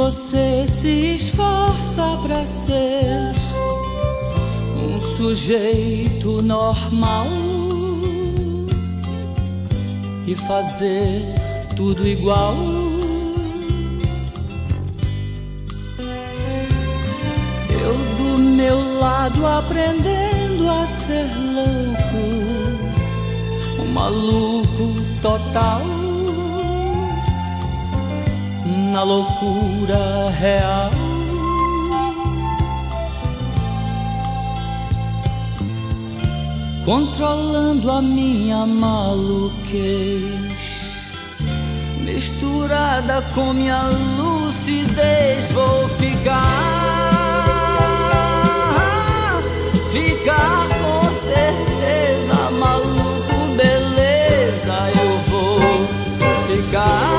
você se esforça pra ser um sujeito normal e fazer tudo igual. Eu do meu lado aprendendo a ser louco, um maluco total, na loucura real. Controlando a minha maluquez, misturada com minha lucidez, vou ficar com certeza maluco, beleza. Eu vou ficar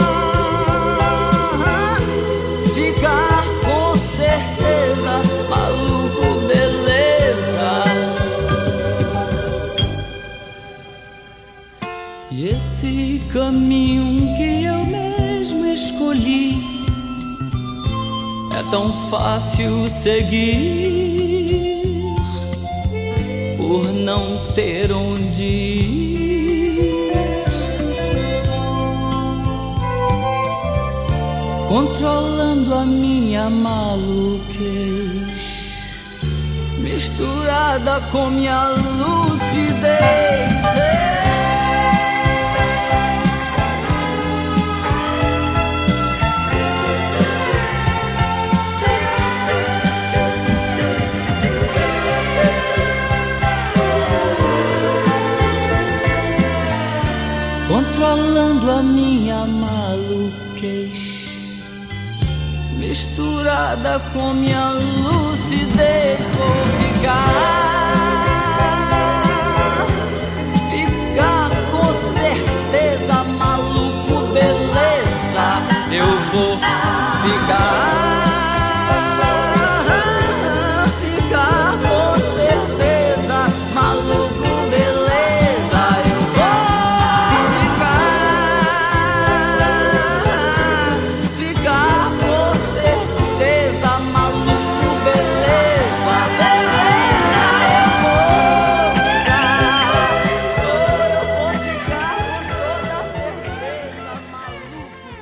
com certeza maluco, beleza. E esse caminho que eu mesmo escolhi é tão fácil seguir, por não ter onde ir. Controlando a minha maluquez, misturada com minha lucidez. Controlando a minha maluquez, misturada com minha lucidez, vou ficar com certeza maluco, beleza. Eu vou ficar com certeza maluco, beleza. Eu vou ficar com certeza maluco, beleza. Beleza, eu vou ficar com toda certeza maluco,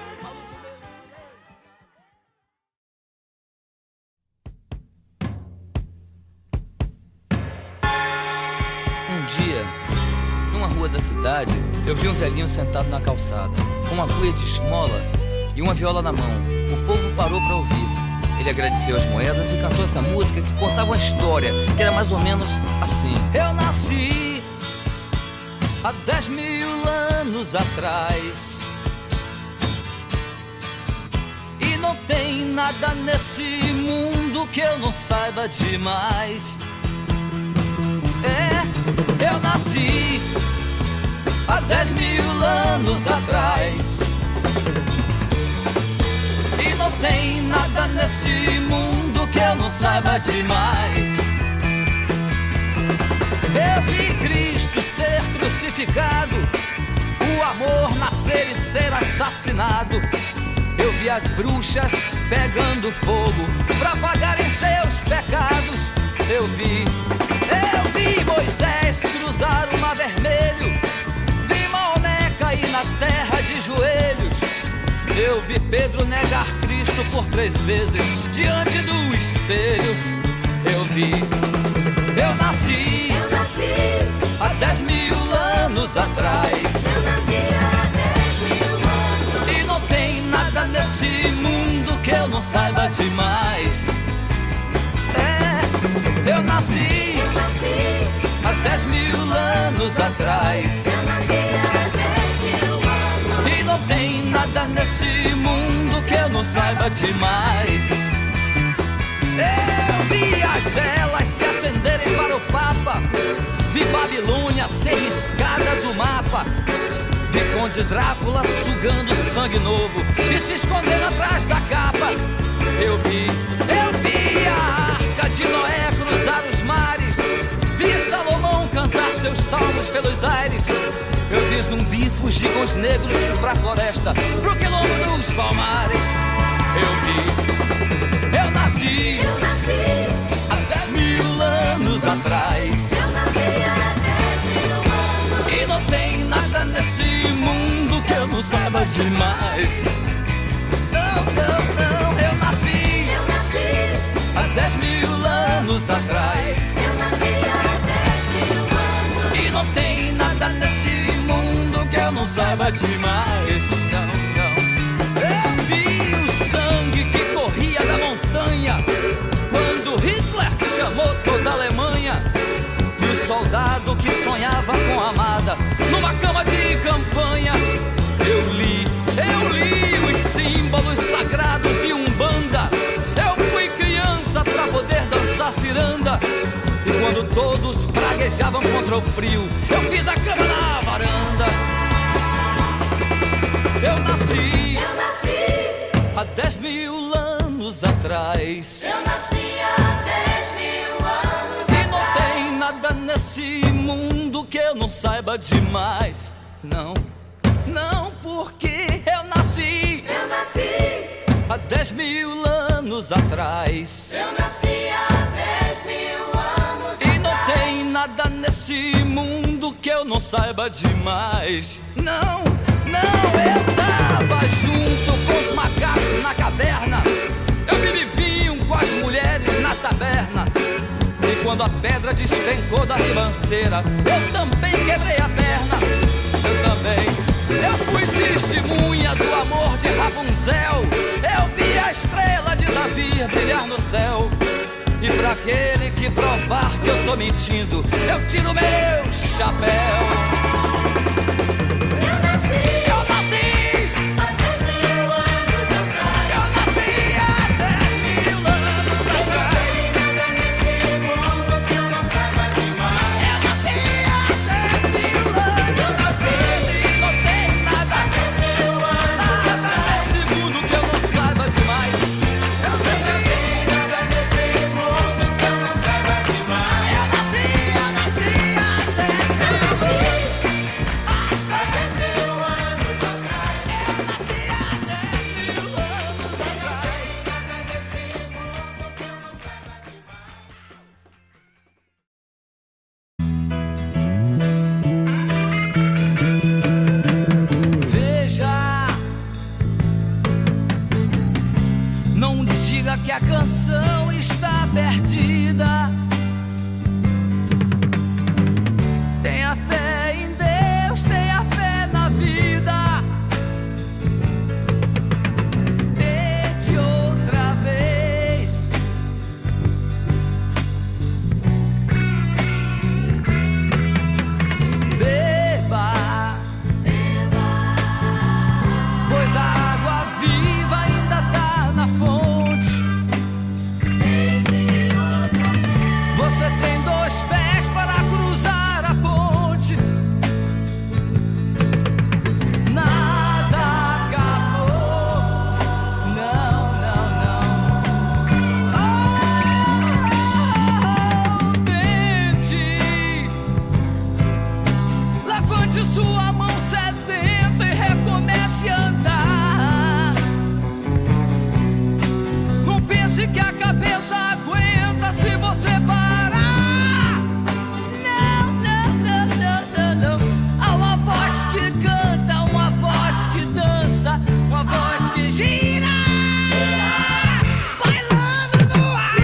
Um dia, numa rua da cidade, eu vi um velhinho sentado na calçada, com uma cuia de esmola e uma viola na mão. O povo parou para ouvir. Ele agradeceu as moedas e cantou essa música que contava uma história que era mais ou menos assim. Eu nasci há 10.000 anos atrás e não tem nada nesse mundo que eu não saiba demais. Eu nasci há 10.000 anos atrás e não tem nada nesse mundo que eu não saiba demais. Eu vi Cristo ser crucificado, o amor nascer e ser assassinado. Eu vi as bruxas pegando fogo pra pagarem seus pecados. Eu vi Moisés cruzar o mar vermelho, vi Maomé cair na terra de joelhos. Eu vi Pedro negar Cristo por 3 vezes diante do espelho. Eu nasci há 10.000 anos atrás e não tem nada nesse mundo que eu não saiba demais. Eu nasci há 10.000 anos atrás e não tem nada nesse mundo que eu não saiba demais. Eu vi as velas se acenderem para o Papa, vi Babilônia ser riscada do mapa, vi Conde Drácula sugando sangue novo e se escondendo atrás da capa. Eu vi a Arca de Noé cruzar os mares, vi Salomão cantar seus salmos pelos aires. Eu vi Zumbi fugir com os negros pra floresta, pro quilombo dos palmares. Eu nasci há 10.000 anos atrás. Eu nasci há 10.000 anos. E não tem nada nesse mundo que eu não saiba demais. Não, não, não, eu nasci há 10.000 anos atrás. Eu nasci há 10.000 anos. E não tem nada nesse mundo que eu não saiba demais. Não, não. Eu vi o sangue que corria da montanha quando Hitler chamou toda a Alemanha. E o soldado que sonhava com a amada numa cama de campanha. Eu li os símbolos sagrados de Umbanda. Eu fui criança pra poder dançar ciranda. E quando todos praguejavam contra o frio, eu fiz a cama na varanda. Eu nasci há 10.000 anos atrás. Eu nasci há 10.000 anos E não atrás. tem nada nesse mundo que eu não saiba demais. Não, não, porque eu nasci há 10.000 anos atrás. Eu nasci há 10.000 anos E não atrás. tem nada nesse mundo que eu não saiba demais. Não, não, eu tava junto com os macacos na caverna. Eu bebi vinho com as mulheres na taberna. E quando a pedra despencou da ribanceira, eu também quebrei a perna. Eu também. Eu fui testemunha do amor de Rapunzel. Eu vi a estrela de Davi brilhar no céu. E pra aquele que provar que eu tô mentindo, eu tiro meu chapéu. Eu nasci Eu nasci há 10.000 anos atrás. Eu nasci há 10.000 anos atrás. Nada nesse mundo que eu não saiba demais. Eu nasci há 10.000 anos atrás. E não tem nada, 10.000 anos nada nesse mundo que eu não saiba demais. Eu nasci, nada nesse mundo que eu não saiba demais. eu nasci há 10.000 anos atrás. Veja, não diga que a canção está perdida. Tenha fé em Deus, tenha fé na vida. Tente outra vez. Beba, pois a água viva ainda tá na fonte. Você tem 2 pés para cruzar a ponte. Nada acabou. Não, não, não. Oh, tente. Levante sua mão sedenta e recomece a andar. Não pense que a cabeça aguenta se você parar. Não, não, não, não, não, não. Há uma voz que canta, uma voz que dança, uma voz que gira, bailando no ar.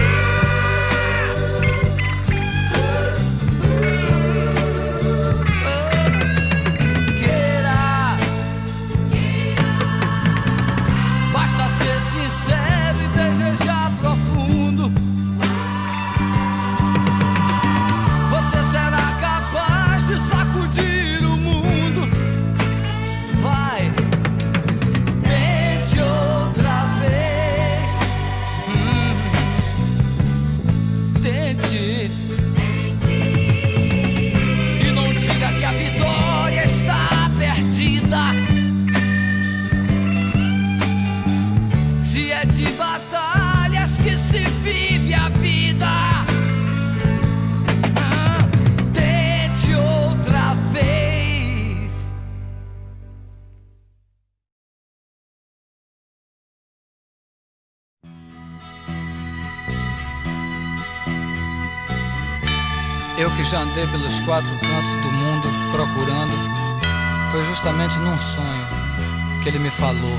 Eu que já andei pelos 4 cantos do mundo procurando, foi justamente num sonho que ele me falou.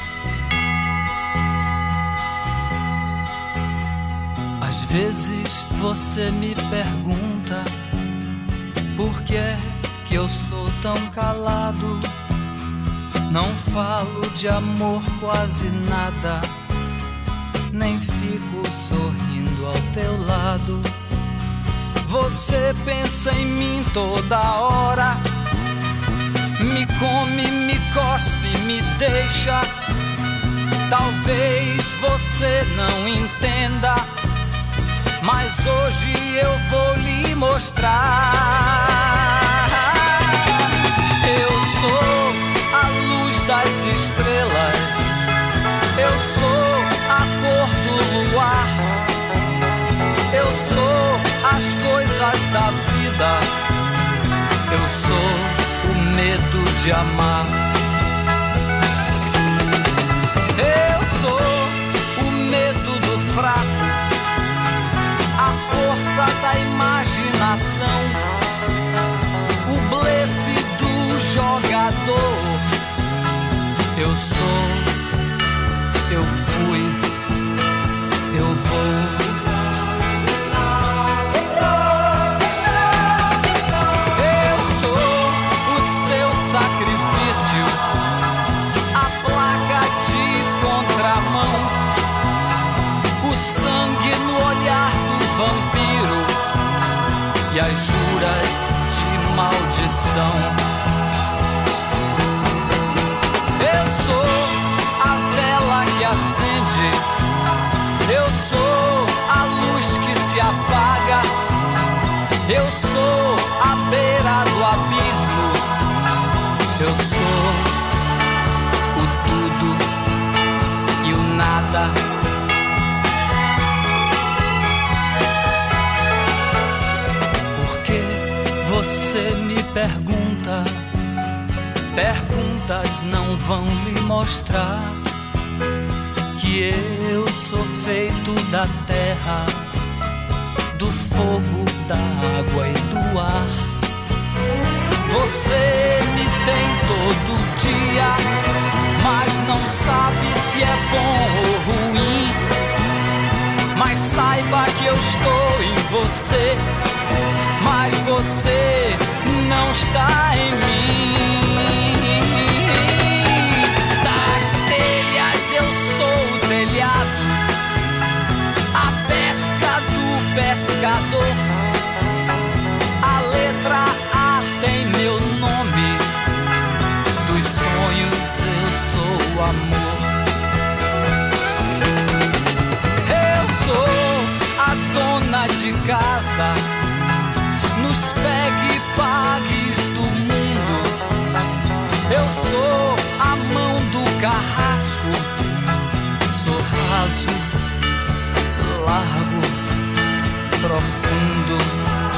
Às vezes você me pergunta por que é que eu sou tão calado. Não falo de amor quase nada, nem fico sorrindo ao teu lado. Você pensa em mim toda hora, me come, me cospe, me deixa. Talvez você não entenda, mas hoje eu vou lhe mostrar. Eu sou a luz das estrelas, eu sou a cor do luar, eu sou as coisas da vida, eu sou o medo de amar. Eu sou o medo do fraco, a força da imaginação, o blefe do jogador. Eu sou, eu fui, eu vou. Eu sou o seu sacrifício, a placa de contramão, o sangue no olhar do vampiro e as juras de maldição. Eu sou a vela que acende, eu sou a luz que se apaga, eu sou a beira do abismo, eu sou o tudo e o nada. Você me pergunta, perguntas não vão lhe mostrar que eu sou feito da terra, do fogo, da água e do ar. Você me tem todo dia, mas não sabe se é bom ou ruim. Mas saiba que eu estou em você, mas você não está em mim. Das telhas eu sou o telhado, a pesca do pescador. A letra A tem meu nome, dos sonhos eu sou o amor. Eu sou a dona de casa, nos pegue-pagues do mundo. Eu sou a mão do carrasco, sou raso, largo, profundo.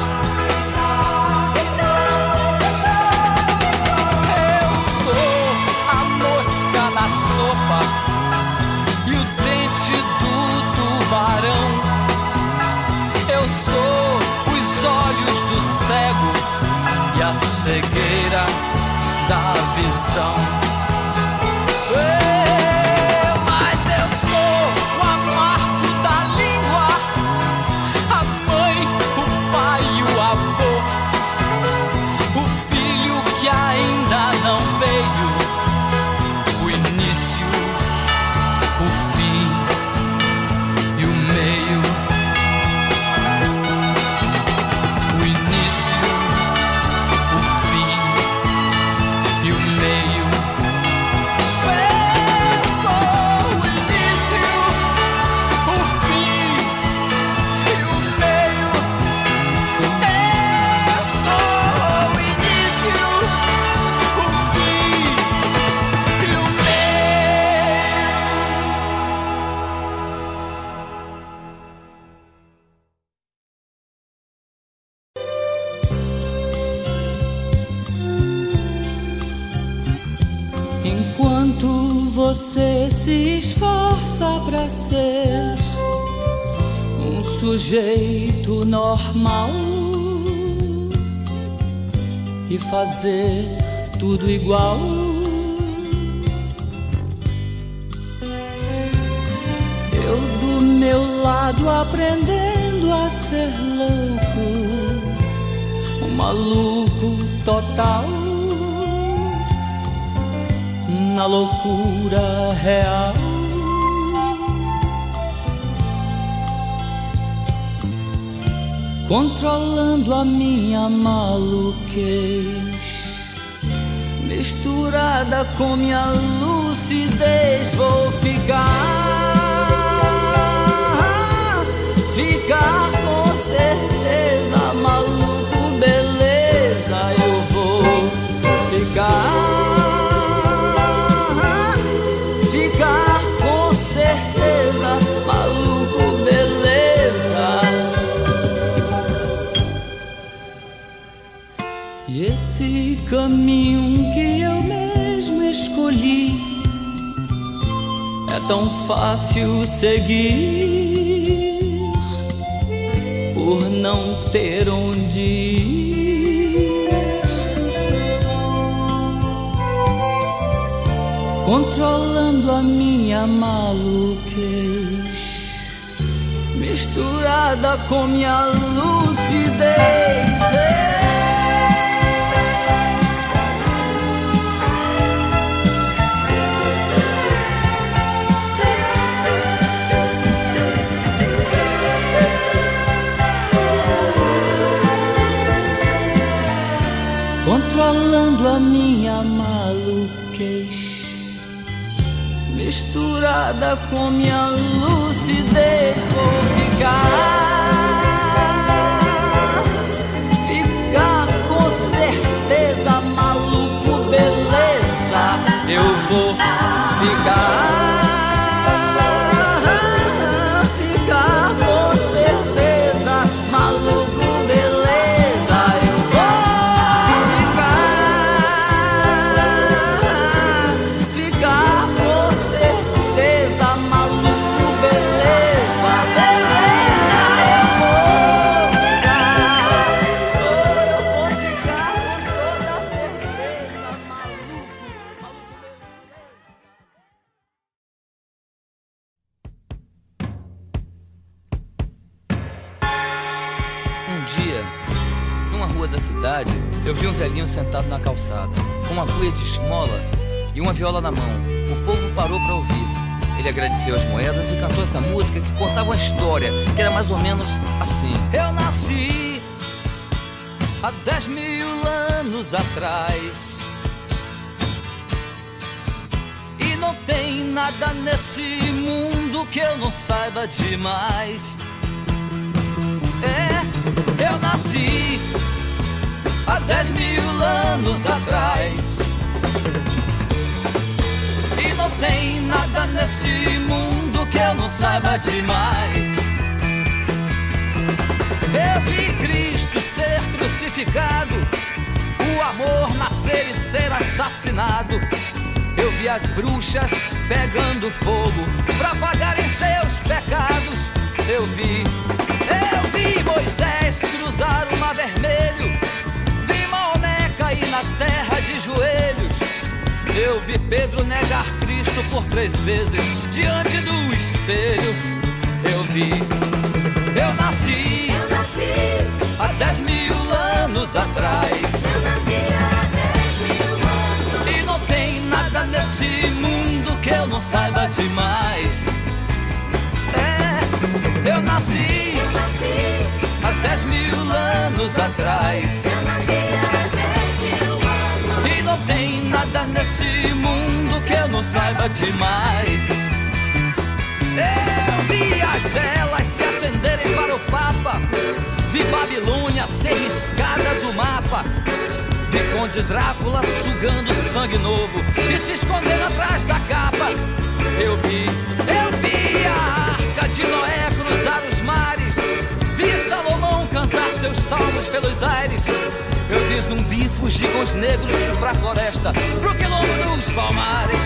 Eu sou a mosca na sopa e o dente do tubarão. Eu sou os olhos do cego e a cegueira da visão. Mas eu sou o amargo da língua, a mãe, o pai e o avô, o filho que ainda não veio, o início, o fim e o meio. Enquanto você se esforça pra ser um sujeito normal, e fazer tudo igual. Eu do meu lado aprendendo a ser louco, um maluco total, na loucura real. Controlando a minha maluquez, misturada com minha lucidez, vou ficar com certeza maluco, beleza. Eu vou ficar com certeza maluco, beleza. E esse caminho que eu mesmo escolhi é tão fácil seguir, por não ter onde ir. Controlando a minha maluquez, misturada com minha lucidez. Controlando a minha maluquez, misturada com minha lucidez, vou ficar com certeza maluco, beleza. Eu vou ficar com certeza maluco, beleza. Eu vou ficar com certeza maluco, beleza. Beleza, eu vou ficar com toda certeza maluco, Um dia, numa rua da cidade, eu vi um velhinho sentado na calçada, com uma cuia de esmola e uma viola na mão. O povo parou para ouvir. Ele agradeceu as moedas e cantou essa música que contava uma história que era mais ou menos assim. Eu nasci há 10.000 anos atrás, e não tem nada nesse mundo que eu não saiba demais. Eu nasci há 10.000 anos atrás, e não tem nada nesse mundo que eu não saiba demais. Eu vi Cristo ser crucificado, o amor nascer e ser assassinado. Eu vi as bruxas pegando fogo pra pagarem seus pecados. Eu vi Moisés cruzar o mar vermelho, vi Maomé cair na terra de joelhos. Eu vi Pedro negar Cristo por 3 vezes diante do espelho. Eu nasci há 10.000 anos atrás, e não tem nada nesse mundo que eu não saiba demais. Eu nasci há 10.000 anos atrás, e não tem nada nesse mundo que eu não saiba demais. Eu vi as velas se acenderem para o Papa, vi Babilônia ser riscada do mapa, vi Conde Drácula sugando sangue novo e se escondendo atrás da capa. Eu vi a Arca de Noé cruzar os mares, vi Salomão cantar seus salmos pelos aires. Eu vi Zumbi fugir com os negros pra floresta, pro quilombo dos palmares.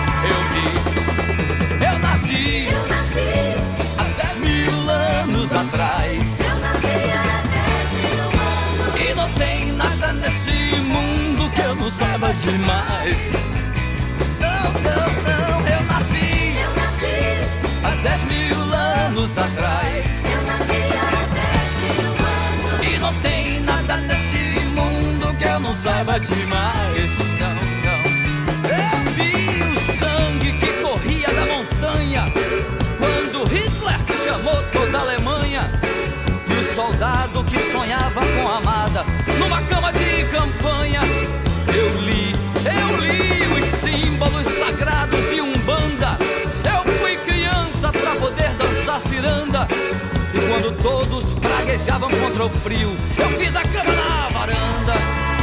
Eu nasci há 10.000 anos atrás, e não tem nada nesse mundo não saiba demais. Não, não, não, eu nasci há 10 mil anos atrás. E não tem nada nesse mundo que eu não saiba demais. Não, não. Eu vi o sangue que corria da montanha quando Hitler chamou toda a Alemanha. E o soldado que sonhava com a amada numa cama de campanha. Eu li os símbolos sagrados de Umbanda. Eu fui criança pra poder dançar ciranda. E quando todos praguejavam contra o frio, eu fiz a cama na varanda.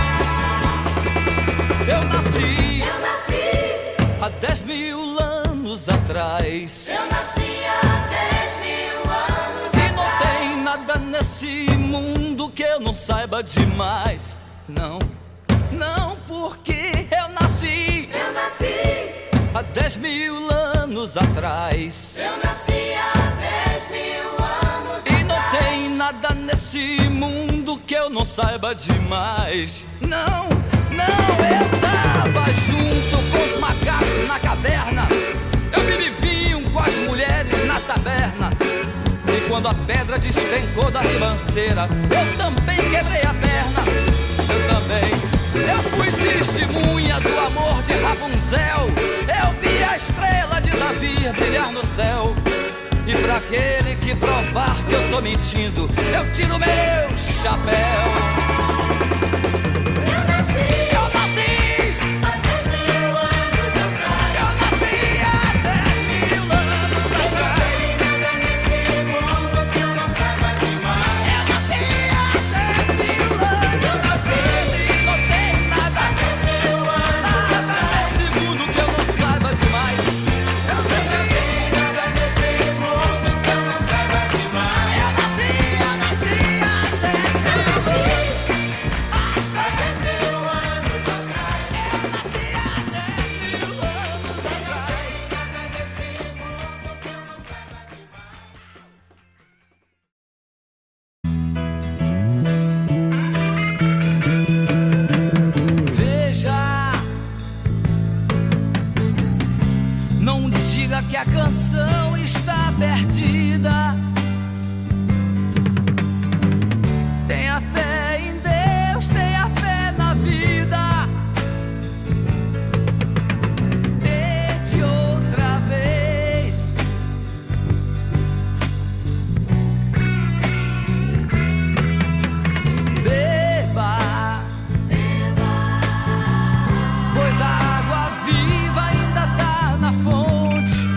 Eu nasci há 10 mil anos atrás. Eu nasci há 10 mil anos atrás. E não tem nada nesse mundo que eu não saiba demais. Não, não, porque eu nasci há 10 mil anos atrás. Eu nasci há 10 mil anos E não tem nada nesse mundo que eu não saiba demais. Não, não, eu tava junto com os macacos na caverna. Eu bebi vinho com as mulheres na taberna. E quando a pedra despencou da ribanceira, eu também quebrei a perna. Eu também. Eu fui testemunha do amor de Rapunzel. Eu vi a estrela de Davi brilhar no céu. E pra aquele que provar que eu tô mentindo, eu tiro meu chapéu. Eu nasci há 10 mil anos atrás. Eu nasci há 10 mil anos atrás. Nada nesse mundo que eu não saiba demais. Eu nasci há 10 mil anos atrás. E não tem nada nesse mundo que eu não saiba demais. Eu nasci Nada nesse mundo que eu não saiba demais. há 10 mil anos atrás. Veja, não diga que a canção está perdida. Tenha fé em Deus, tenha fé na vida. Tente outra vez. Beba, pois a água viva ainda tá na fonte.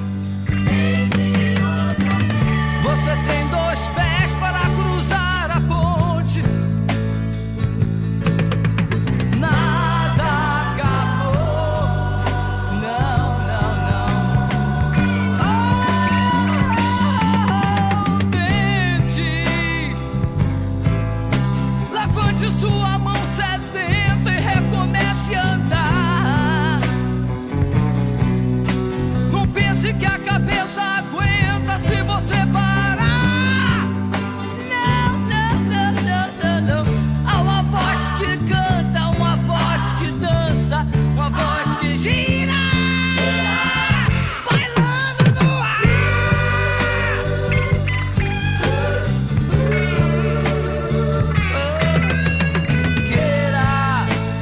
Você tem 2 pés para cruzar a ponte. Nada acabou. Não, não, não. Oh, tente. Levante sua mão sedenta e recomece a andar. Não pense que a cabeça aguenta se você parar. Não, não, não, não, não, não. Há uma voz que canta, uma voz que dança, uma voz que gira, bailando no ar. Queira,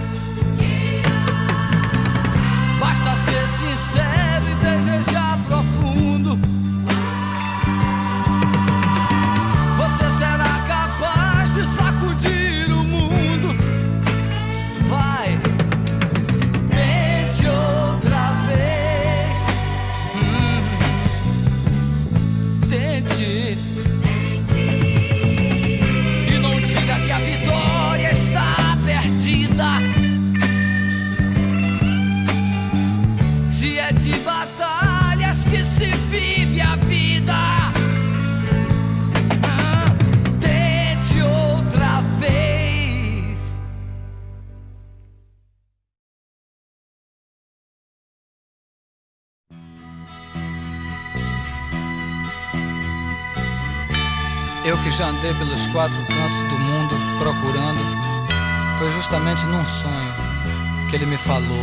basta ser sincero e desejar profundo. Você será capaz de sacudir o mundo. Vai, tente outra vez. Tente. E não diga que a vitória está perdida. Se é de batalhas que se vive a vida. Tente outra vez. Eu que já andei pelos 4 cantos do mundo procurando, foi justamente num sonho que ele me falou.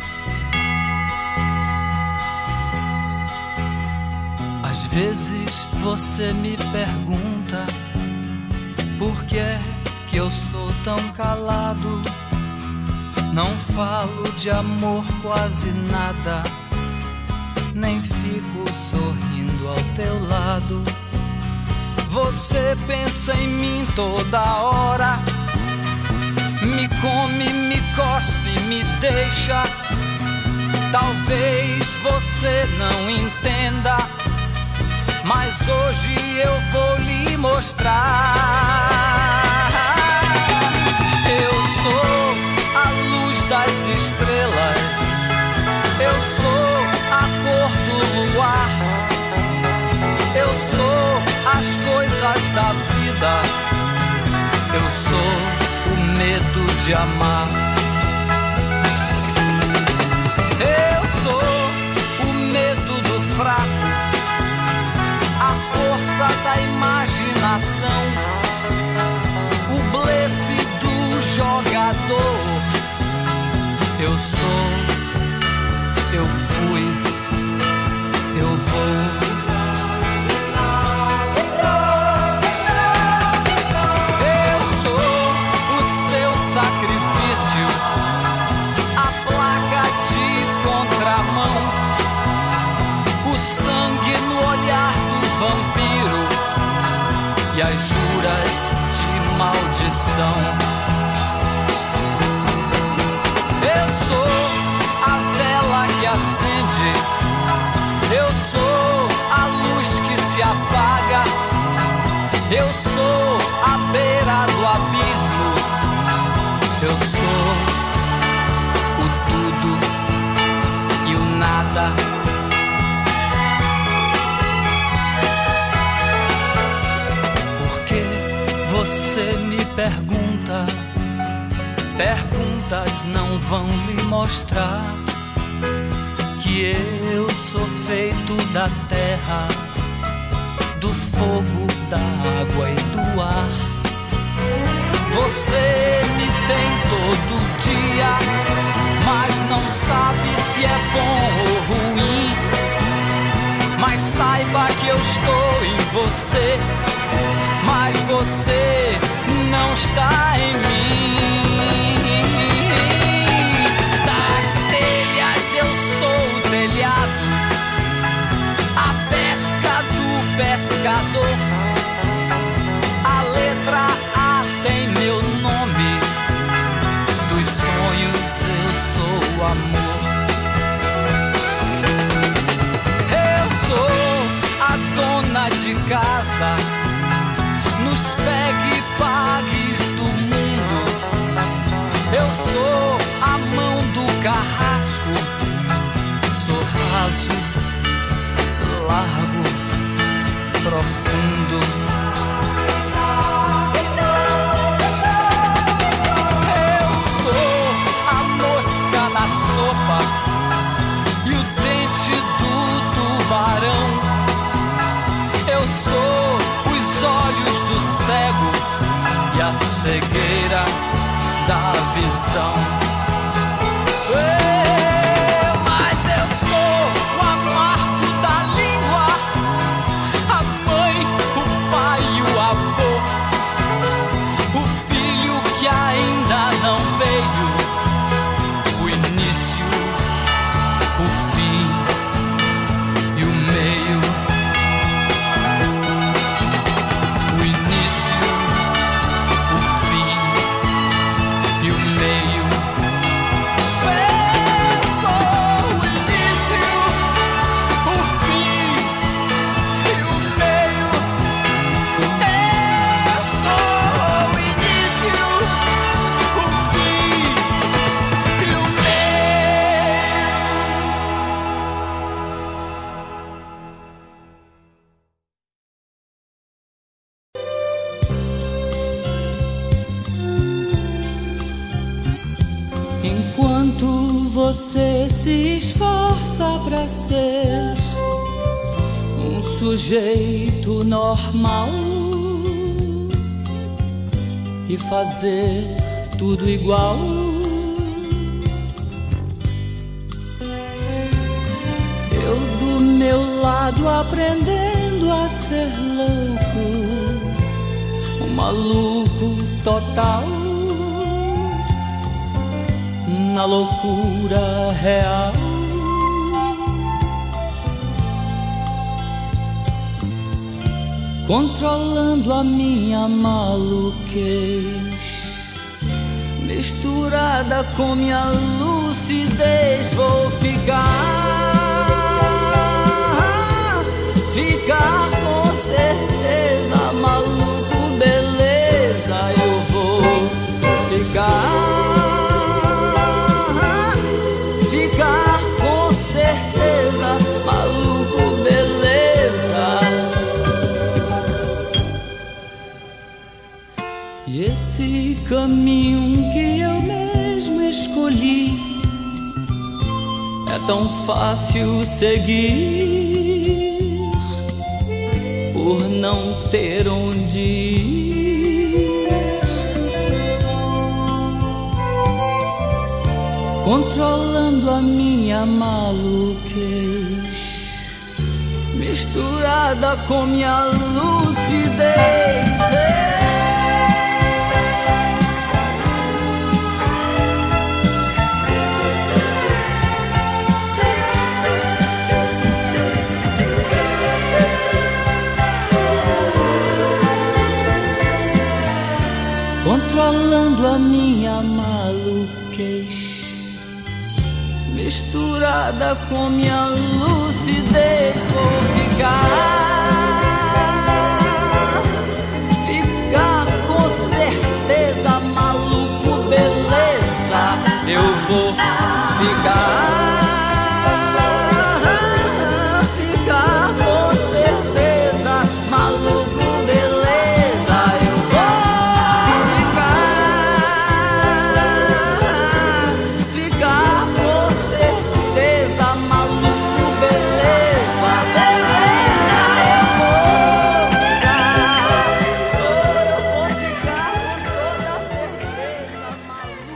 Às vezes você me pergunta por que é que eu sou tão calado. Não falo de amor quase nada, nem fico sorrindo ao teu lado. Você pensa em mim toda hora, me come, me cospe, me deixa. Talvez você não entenda, mas hoje eu vou lhe mostrar. Eu sou a luz das estrelas, eu sou a cor do luar, eu sou as coisas da vida, eu sou o medo de amar. Eu sou o medo do fraco, a força da imaginação, o blefe do jogador. Eu sou, eu fui, eu vou. Eu sou o seu sacrifício, a placa de contramão, o sangue no olhar do vampiro e as juras de maldição. Eu sou a vela que acende, eu sou a luz que se apaga, eu sou a beira do abismo, eu sou o tudo e o nada. Você me pergunta, perguntas não vão lhe mostrar que eu sou feito da terra, do fogo, da água e do ar. Você me tem todo dia, mas não sabe se é bom ou ruim. Mas saiba que eu estou em você, mas você não está em mim. Das telhas eu sou o telhado, a pesca do pescador. A letra A tem meu nome, dos sonhos eu sou o amor. Eu sou a dona de casa, nos pegue-pagues do mundo. Eu sou a mão do carrasco, sou raso, largo, profundo. Eu sou a mosca na sopa e o dente do tubarão. Eu sou os olhos do cego e a cegueira da visão. Mas eu sou o amargo da língua, a mãe, o pai e o avô, o filho que ainda não veio, o início, o fim e o meio. Enquanto você se esforça pra ser um sujeito normal e fazer tudo igual, eu do meu lado aprendendo a ser louco, um maluco total, na loucura real. Controlando a minha maluquez, misturada com minha lucidez, vou ficar com certeza, maluco, beleza, eu vou ficar com certeza, maluco, beleza. E esse caminho que eu mesmo escolhi é tão fácil seguir, por não ter onde ir. Controlando a minha maluquez, misturada com minha lucidez. Controlando a minha maluquez, misturada com minha lucidez, vou ficar com certeza, maluco, beleza, eu vou ficar com certeza, maluco, beleza, eu vou ficar com certeza, maluco, beleza, beleza, eu vou ficar com toda certeza, maluco,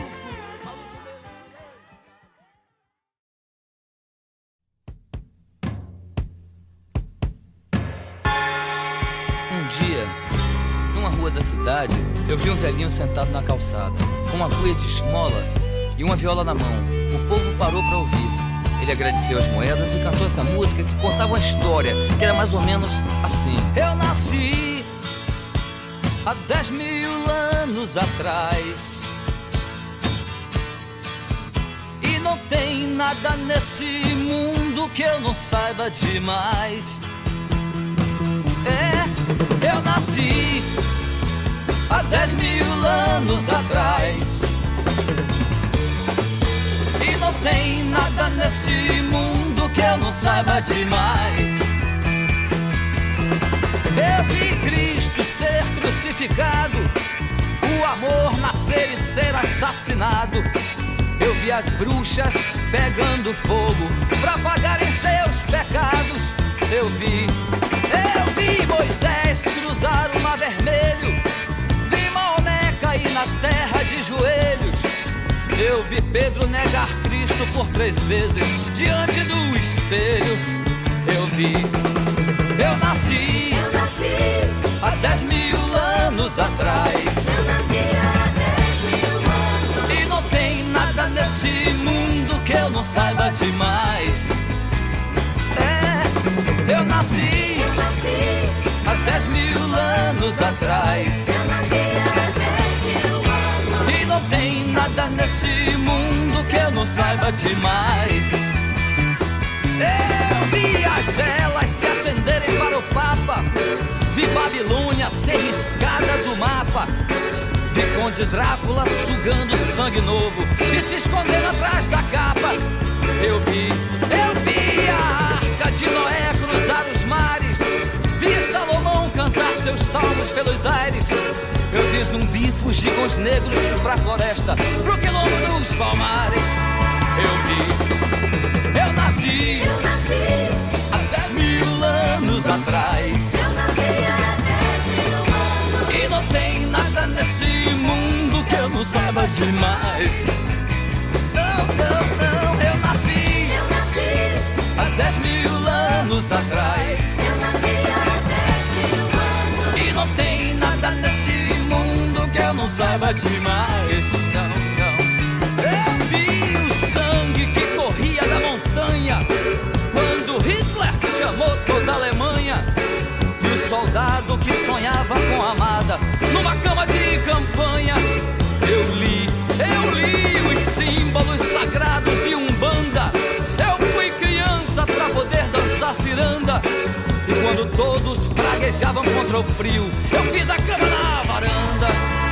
Um dia, numa rua da cidade, eu vi um velhinho sentado na calçada, com uma cuia de esmola e uma viola na mão. O povo parou para ouvir. Ele agradeceu as moedas e cantou essa música que contava uma história que era mais ou menos assim. Eu nasci há 10.000 anos atrás e não tem nada nesse mundo que eu não saiba demais. Eu nasci há 10.000 anos atrás e não tem nada nesse mundo que eu não saiba demais. Eu vi Cristo ser crucificado, o amor nascer e ser assassinado. Eu vi as bruxas pegando fogo pra pagarem seus pecados. Eu vi Moisés cruzar o mar vermelho, vi Maomé cair na terra de joelhos. Eu vi Pedro negar Cristo por 3 vezes diante do espelho. Eu nasci há 10.000 anos atrás e não tem nada nesse mundo que eu não saiba demais. Eu nasci há 10.000 anos atrás e não tem nada nesse mundo que eu não saiba demais. Eu vi as velas se acenderem para o Papa, vi Babilônia ser riscada do mapa, vi Conde Drácula sugando sangue novo e se escondendo atrás da capa. Eu vi a Arca de Noé cruzar os mares, vi Salomão cantar seus salmos pelos aires. Eu vi Zumbi fugir com os negros pra floresta, pro quilombo dos palmares. Eu nasci há 10.000 anos atrás e não tem nada nesse mundo que eu não saiba demais. Não, eu nasci há 10.000 saiba demais. Não, não. Eu vi o sangue que corria da montanha quando Hitler chamou toda a Alemanha. E o soldado que sonhava com a amada numa cama de campanha. Eu li os símbolos sagrados de Umbanda. Eu fui criança pra poder dançar ciranda. E quando todos praguejavam contra o frio, eu fiz a cama na varanda.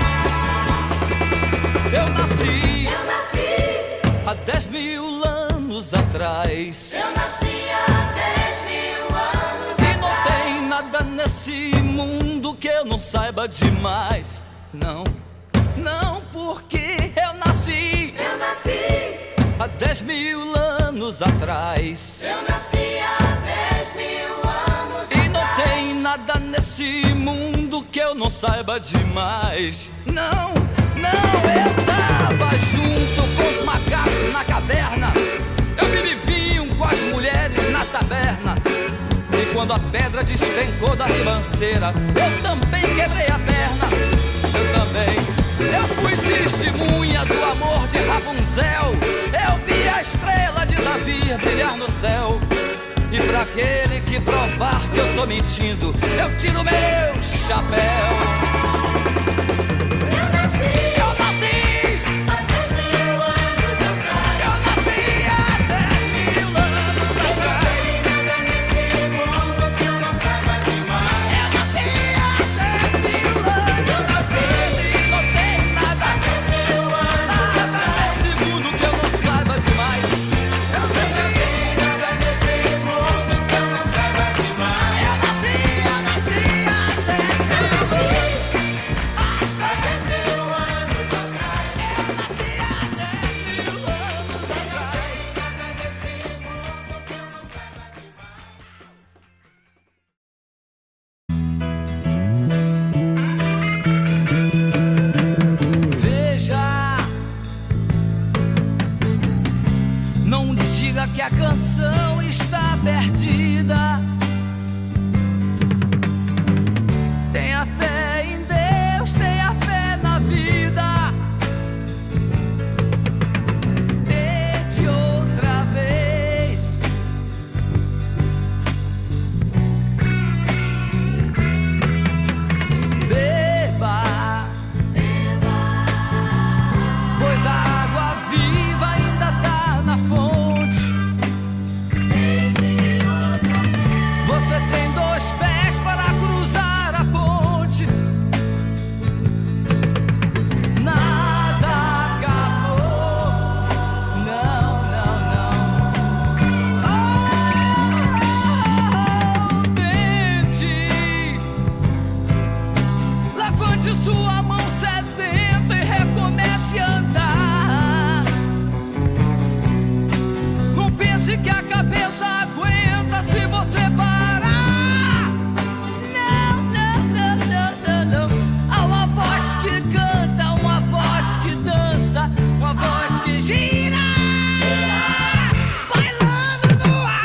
Eu nasci há 10 mil anos atrás. Eu nasci há 10 mil anos e não tem nada nesse mundo que eu não saiba demais. Não, não, porque eu nasci há 10 mil anos atrás. Eu nasci há 10 mil anos e não tem nada nesse mundo que eu não saiba demais. Não, não, eu tava junto com os macacos na caverna. Eu bebi vinho com as mulheres na taberna. E quando a pedra despencou da ribanceira, eu também quebrei a perna. Eu também. Eu fui testemunha do amor de Rapunzel. Eu vi a estrela de Davi brilhar no céu. E pra aquele que provar que eu tô mentindo, eu tiro meu chapéu. Eu nasci há 10 mil anos atrás. Eu nasci há 10 mil anos atrás. Nada nesse mundo que eu não saiba demais. Eu nasci há 10 mil anos. Eu nasci E não tem nada nesse mundo que eu não saiba demais. Eu nasci nada nesse mundo que eu não saiba demais. há 10 mil anos. Veja, não diga que a canção está perdida. Tenha fé em Deus, tenha fé na vida. Tente outra vez. Beba, pois a água viva ainda tá na fonte. Você tem 2 pés para cruzar a ponte. Nada acabou. Não, não, não. Oh, tente. Levante sua mão sedenta e recomece a andar. Não pense que a cabeça aguenta se você parar. Não, não, não, não, não, não. Há uma voz que canta, uma voz que dança, uma voz que gira, bailando no ar.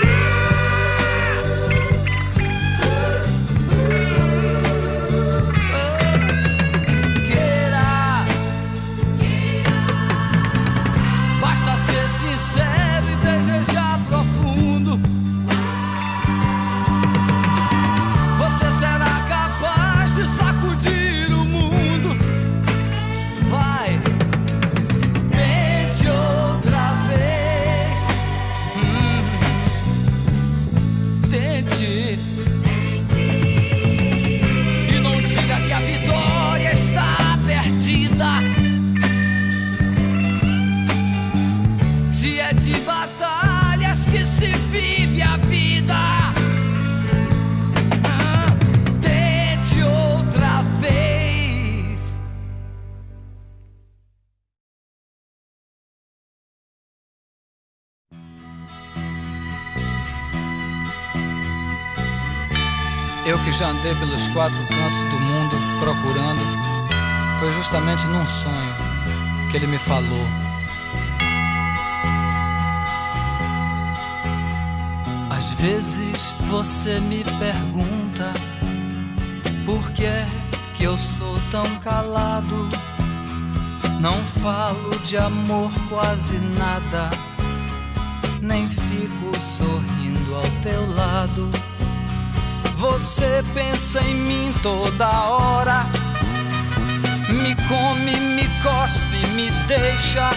Queira, basta ser sincero e desejar profundo. Você será capaz de sacudir o mundo. Vai, tente outra vez. Tente. E não diga que a vitória está perdida. Se é de batalhas que se vive a vida. Tente outra vez. Eu que já andei pelos 4 cantos do mundo procurando, foi justamente num sonho que ele me falou. Às vezes você me pergunta por que é que eu sou tão calado. Não falo de amor quase nada, nem fico sorrindo ao teu lado. Você pensa em mim toda hora, me come, me cospe, me deixa.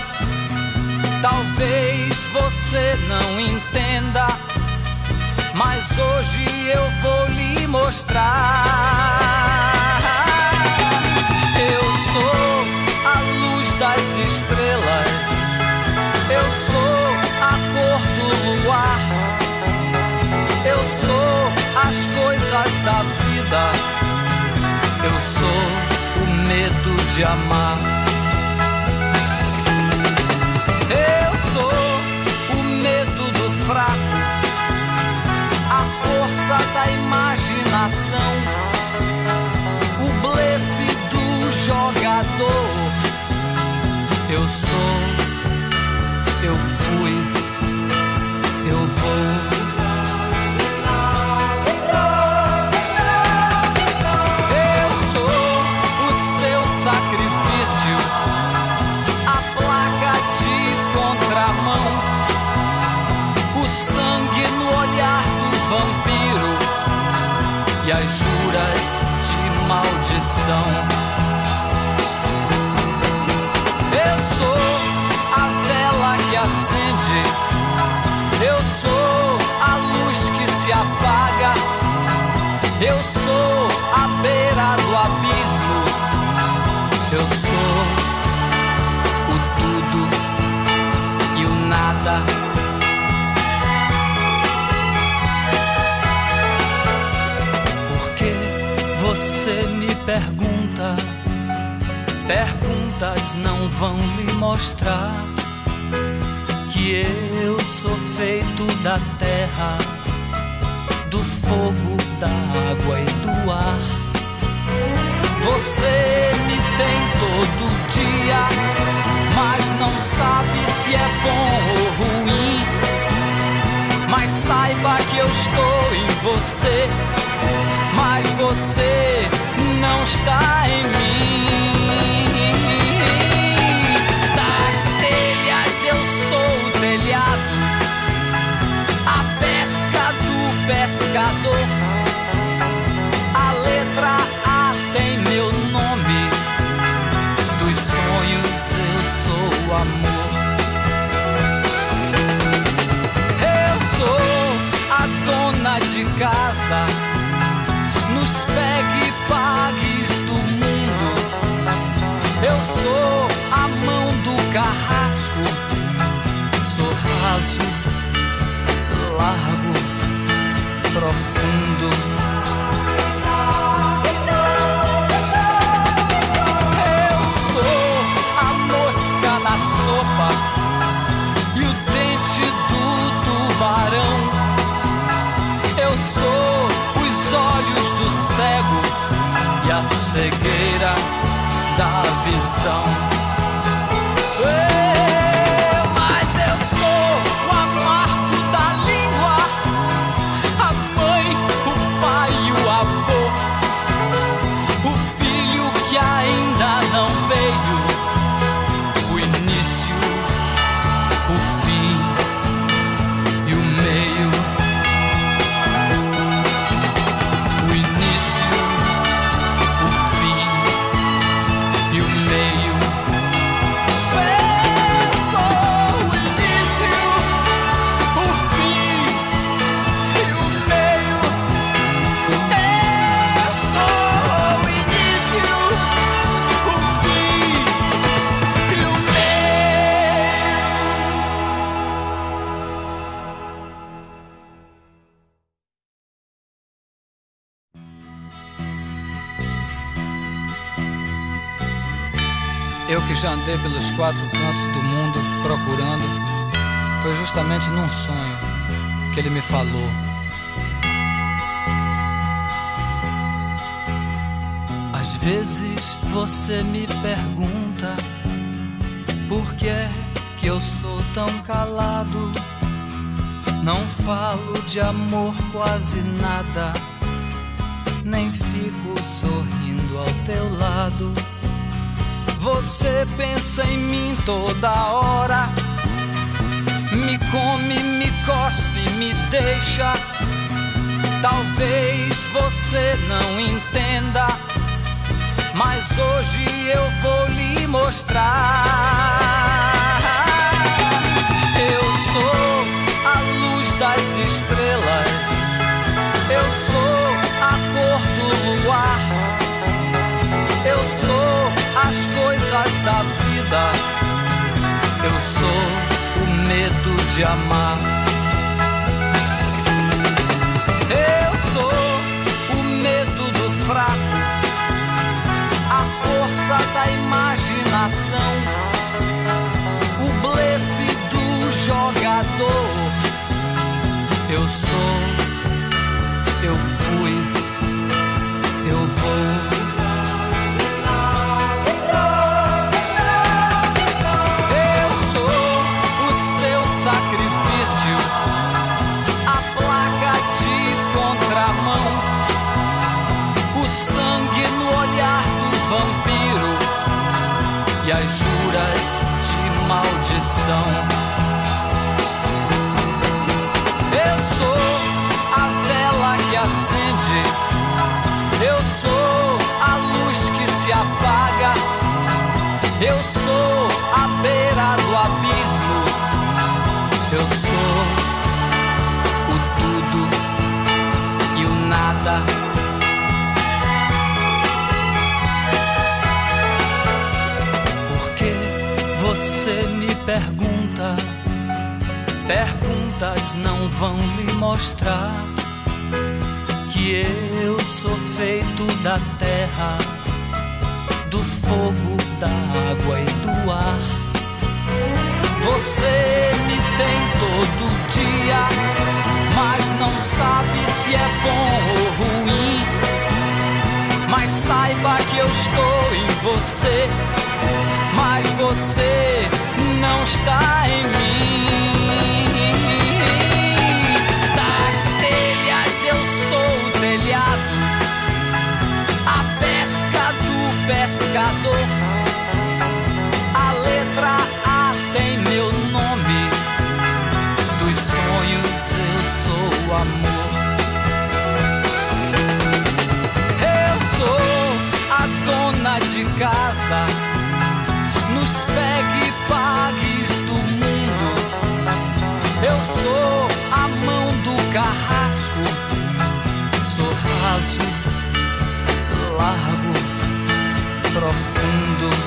Talvez você não entenda, mas hoje eu vou lhe mostrar. Eu sou a luz das estrelas, eu sou a cor do luar, eu sou as coisas da vida, eu sou o medo de amar. Eu sou o medo do fraco, a força da imaginação, o blefe do jogador. Eu sou, eu fui, eu vou. Eu sou o seu sacrifício, a placa de contramão, o sangue no olhar do vampiro e as juras de maldição. Eu sou a vela que acende, eu sou a luz que se apaga, eu sou a beira do abismo, eu sou o tudo e o nada. Porque você me pergunta, perguntas não vão lhe mostrar que eu sou feito da terra, do fogo, da água e do ar. Você me tem todo dia, mas não sabe se é bom ou ruim. Mas saiba que eu estou em você, mas você não está em mim. Das telhas eu sou o telhado, a pesca do pescador. A letra A tem meu nome, dos sonhos eu sou o amor. Eu sou a dona de casa, nos pegue-pagues do mundo. Eu sou a mão do carrasco, sou raso, largo, profundo. Eu sou a mosca na sopa e o dente do tubarão. Eu sou os olhos do cego e a cegueira da visão. Mas eu sou o amargo da língua, a mãe, o pai e o avô, o filho que ainda não veio, o início, o fim e o meio. O início, o fim e o meio. Eu sou o início, o fim e o meio. Eu sou o início, o fim e o meio. Eu que já andei pelos 4 cantos do mundo procurando, foi justamente num sonho que ele me falou. Às vezes você me pergunta por que é que eu sou tão calado. Não falo de amor quase nada, nem fico sorrindo ao teu lado. Você pensa em mim toda hora, me come, me cospe, me deixa. Talvez você não entenda, mas hoje eu vou lhe mostrar. Eu sou a luz das estrelas, eu sou a cor do luar, eu sou as coisas da vida, eu sou o medo de amar. Eu sou o medo do fraco, a força da imaginação, o blefe do jogador. Eu sou, eu fui, eu vou. E as juras de maldição. Eu sou a vela que acende, eu sou a luz que se apaga, eu sou a beira do abismo, eu sou o tudo e o nada. Você me pergunta, perguntas não vão lhe mostrar que eu sou feito da terra, do fogo, da água e do ar. Você me tem todo dia, mas não sabe se é bom ou ruim. Mas saiba que eu estou em você, mas você não está em mim. Das telhas eu sou o telhado, a pesca do pescador. A letra A tem meu nome, dos sonhos eu sou o amor. Eu sou a dona de casa, nos pegue-pagues do mundo. Eu sou a mão do carrasco, sou raso, largo, profundo.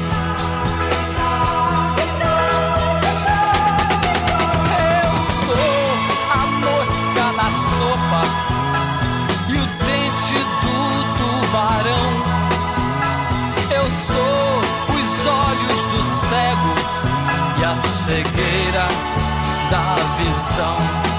Eu sou a mosca na sopa e o dente do tubarão. Eu sou os olhos do cego e a cegueira da visão.